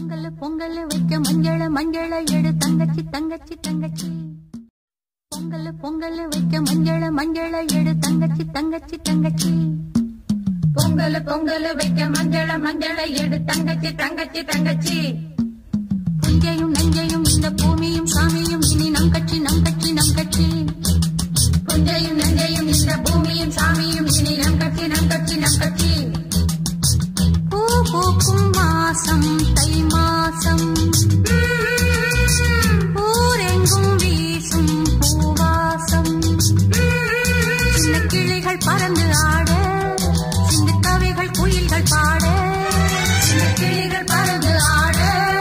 பொங்கல் பொங்கல் வைக்க மஞ்சள மஞ்சள எடு தங்கச்சி தங்கச்சி தங்கச்சி. பொங்கல் பொங்கல் வைக்க மஞ்சள மஞ்சள எடு தங்கச்சி தங்கச்சி தங்கச்சி. பொங்கல் பொங்கல் வைக்க மஞ்சள மஞ்சள எடு தங்கச்சி தங்கச்சி தங்கச்சி. புஞ்சையும் நஞ்சையும் இந்த பூமியும் சாமியும் இனி நம் கட்சி நம் கட்சி நம் கட்சி. புஞ்சையும் நஞ்சையும் இந்த பூமியும் சாமியும் இனி நம் கட்சி நம் கட்சி நம் கட்சி. பூ பூக்கும் மாசம் தை மாசம் ஊரெங்கும் வீசும் பூவாசம். சின்ன கிளிகள் பறந்து ஆட சின்ன கவிகள் குயில்கள் பாட. சின்ன கிளிகள் பறந்து ஆட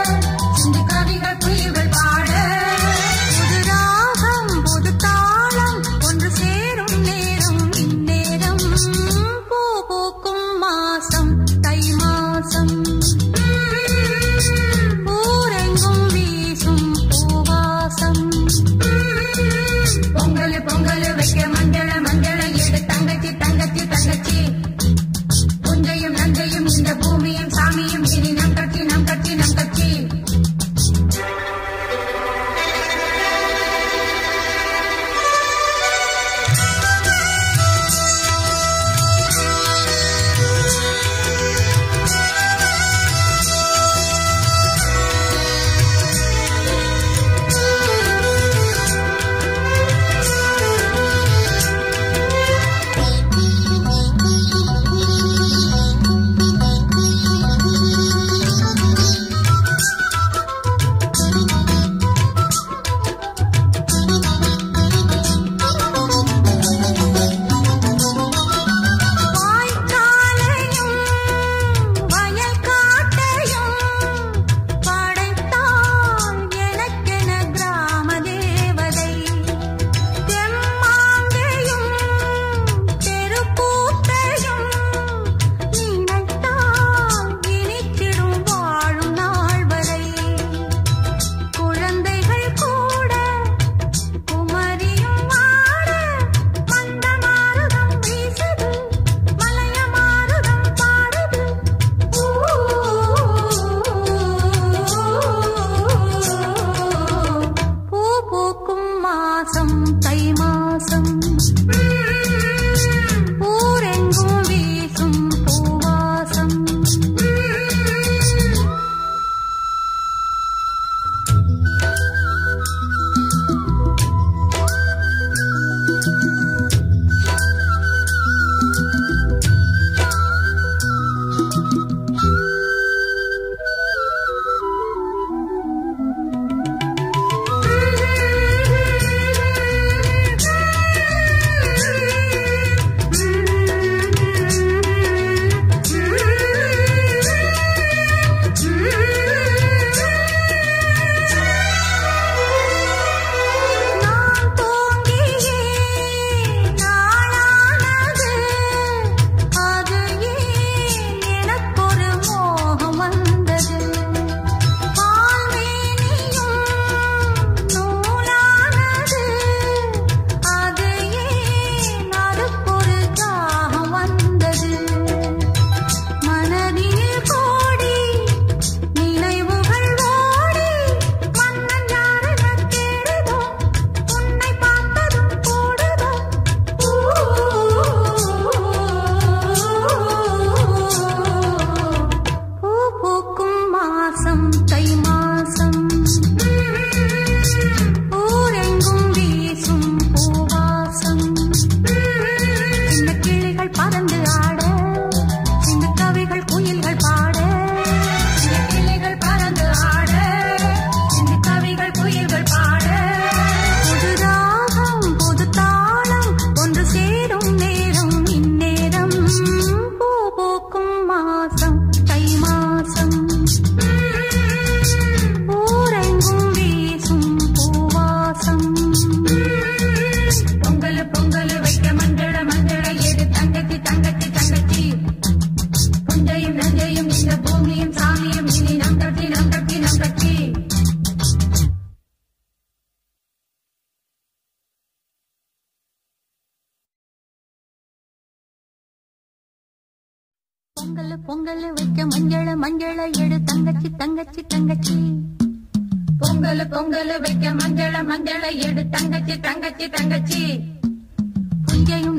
பொங்கல் வைக்க மஞ்சள மஞ்சள எடு தங்கச்சி தங்கச்சி தங்கச்சி பொங்கல் பொங்கல் வைக்க மஞ்சள மஞ்சள எடு தங்கச்சி தங்கச்சி தங்கச்சி புஞ்சையும்